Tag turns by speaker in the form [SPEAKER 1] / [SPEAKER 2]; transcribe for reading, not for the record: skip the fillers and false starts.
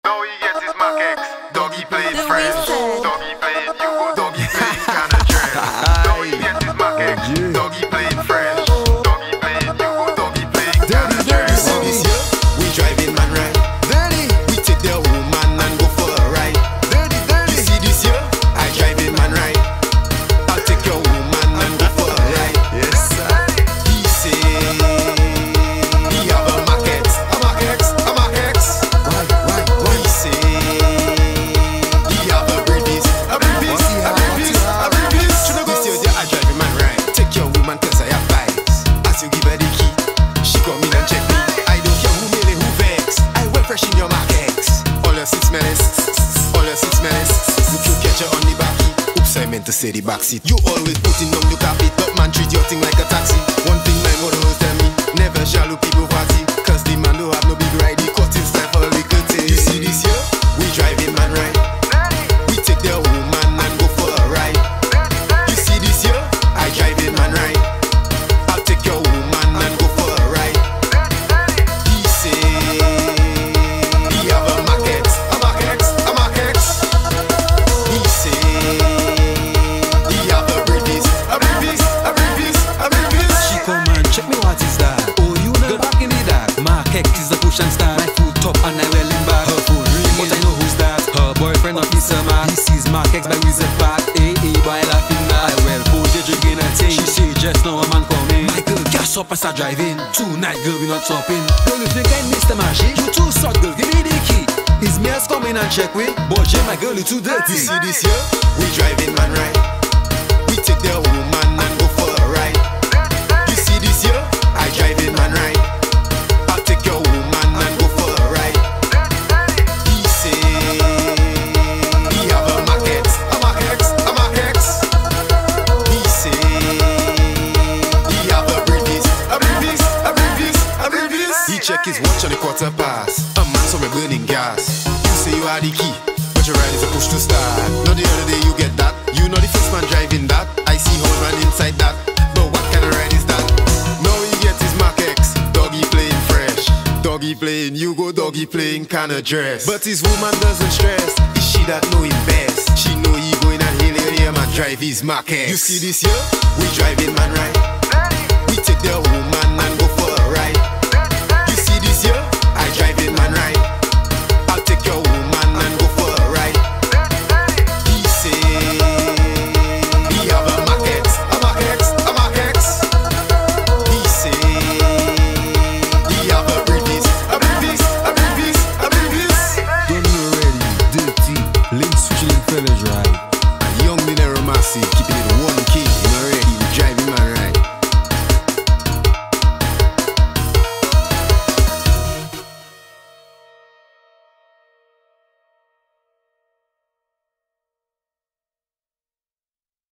[SPEAKER 1] Now he gets his Mac X. Doggy playing French. Doggy playing Hugo. Doggy playing kinda dress. Now he gets his Mac X. Doggy playing French. Doggy playing Hugo. Doggy playing kinda dress.
[SPEAKER 2] This year, we driving man right. We take their woman and go for a ride. You see this year, I driving man right. I'll take your woman and go for a ride.
[SPEAKER 3] Yes, sir.
[SPEAKER 2] He say he have a Mac X, a Mac X, a Mac X. He say he have a Brevis, a Brevis, a Brevis, a Brevis. This year, I driving man right. Take your woman 'cause I have vibes. As you give her the key, she come in and check me. I don't care who made it, who vex. I well fresh in your Mac X. All your 6 minutes, all your 6 minutes. Look, you catch her on the backy. Oops, I meant to say the backseat. You always putting down the carpet, but man treat your thing like a taxi. One thing my mother always tell me: never shall look people party, 'cause the man don't have no big ride. He cut his time for a little thing. You see this year, we driving man right. We take their woman and go for a ride. You see this year, I driving man right. I'll take your woman and go for a ride. He say he have a Mac X, a Mac X, a Mac X. He say he have a Brevis, a Brevis, a Brevis, a Brevis.
[SPEAKER 4] She come and check me, what is that? Oh, you know back in the dark. Mac X is the push and start. My foot top and I well in back. Her phone ringing, but I know who's that. Her boyfriend officer man. He sees Mac X by Wizard Park. Boy laughing now. I well pose the drinking and thing. She say just now a man coming. My girl, gas up and start driving. Tonight, girl, we not stopping. Girl, you think I missed the magic? You too short, girl, give me the key. His mates come in and check with. But my girl, you too dirty.
[SPEAKER 2] You see this year, we driving man right. We take their woman and go for a ride. You see this year, I driving man right. I'll take your woman and go for a ride. He say he have a Mac X, a Mac X, a Mac X. He say he have a Brevis, a Brevis, a Brevis, a Brevis. He check his watch on the quarter past. A man saw me burning gas. You say you are the key, but your ride is a push to start. Now the other day you get that. You know the first man driving that. I see how man inside that. But what kind of ride is that? Now he gets his Mac X. Doggy playing fresh. Doggy playing Hugo. Doggy playing kinda dress. But his woman doesn't stress. It's she that know him best. She know he going and hail him and drive his Mac X. You see this year, we driving man right. We take their woman and go for a ride. You see this year, I driving man right. I'll take your woman and go for a ride. He say he have a Mac X, a Mac X, a Mac X. He say he have a Brevis, a Brevis, a Brevis, a Brevis.
[SPEAKER 4] Don't know already, dirty. Link switching fellas right.
[SPEAKER 2] And young Minero Massive, keeping it one